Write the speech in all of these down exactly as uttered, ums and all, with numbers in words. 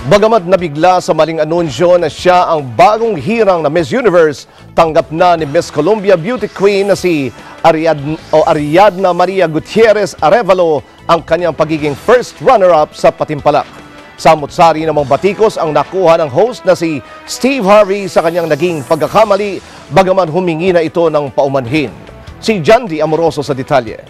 Bagamat nabigla sa maling anunsyo na siya ang bagong hirang na Miss Universe, tanggap na ni Miss Colombia Beauty Queen na si Ariadna, o Ariadna Maria Gutierrez Arevalo ang kanyang pagiging first runner-up sa patimpalak. Samut-sari namang batikos ang nakuha ng host na si Steve Harvey sa kanyang naging pagkakamali, bagaman humingi na ito ng paumanhin. Si Jandy Amoroso sa detalye.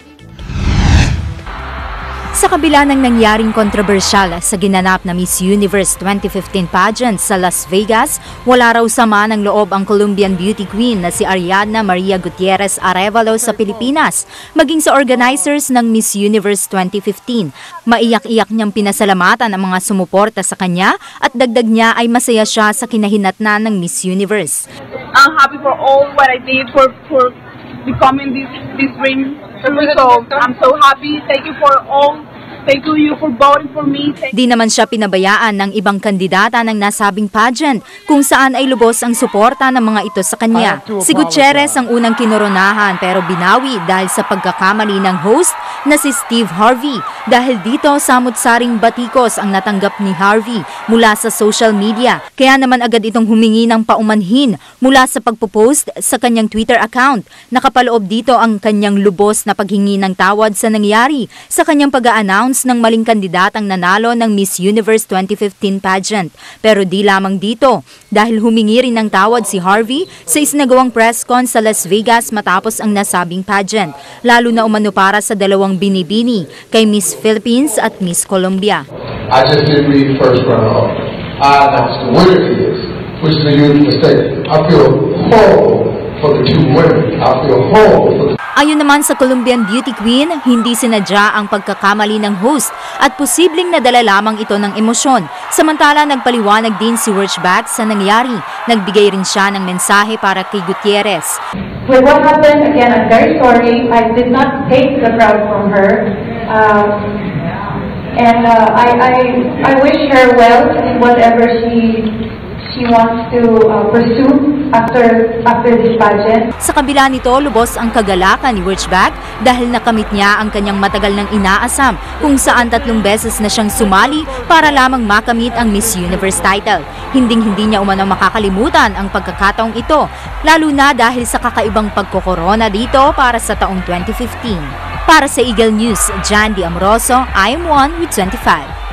Sa kabila ng nangyaring kontrobersyal sa ginanap na Miss Universe twenty fifteen pageant sa Las Vegas, wala raw sama ng loob ang Colombian beauty queen na si Ariadna Maria Gutierrez Arevalo sa Pilipinas, maging sa organizers ng Miss Universe twenty fifteen. Maiyak-iyak niyang pinasalamatan ang mga sumuporta sa kanya at dagdag niya ay masaya siya sa kinahinatnan ng Miss Universe. I'm happy for all what I did for, for becoming this, this dream. So I'm so happy. Thank you for all. Thank you for voting for me. Thank Di naman siya pinabayaan ng ibang kandidata ng nasabing pageant kung saan ay lubos ang suporta ng mga ito sa kanya. Si Gutierrez ang unang kinoronahan pero binawi dahil sa pagkakamali ng host na si Steve Harvey. Dahil dito samut-saring batikos ang natanggap ni Harvey mula sa social media. Kaya naman agad itong humingi ng paumanhin mula sa pagpo-post sa kanyang Twitter account. Nakapaloob dito ang kanyang lubos na paghingi ng tawad sa nangyari sa kanyang pag-a-announce ng maling kandidatang nanalo ng Miss Universe twenty fifteen pageant. Pero di lamang dito, dahil humingi rin ng tawad si Harvey sa isinagawang press con sa Las Vegas matapos ang nasabing pageant, lalo na umano para sa dalawang binibini kay Miss Philippines at Miss Colombia. I just didn't read the first runner-up. I announced the winner is, which is a huge mistake. I feel horrible for the two women. I feel horrible for the Ayon naman sa Colombian beauty queen, hindi sinadya ang pagkakamali ng host at posibleng nadala lamang ito ng emosyon. Samantala, nagpaliwanag din si Wirchbach sa nangyari. Nagbigay rin siya ng mensahe para kay Gutierrez. With what happened, again, I'm very sorry. I did not take the crowd from her. Um, and uh, I, I, I wish her well in whatever she she wants to uh, pursue after after this pageant. Sa kabila nito, lubos ang kagalakan ni Wirchbach dahil nakamit niya ang kanyang matagal ng inaasam kung saan tatlong beses na siyang sumali para lamang makamit ang Miss Universe title. Hinding-hindi niya umano makakalimutan ang pagkakataong ito, lalo na dahil sa kakaibang pagkokorona dito para sa taong twenty fifteen. Para sa Eagle News, Jandy Amoroso, I am one with twenty-five.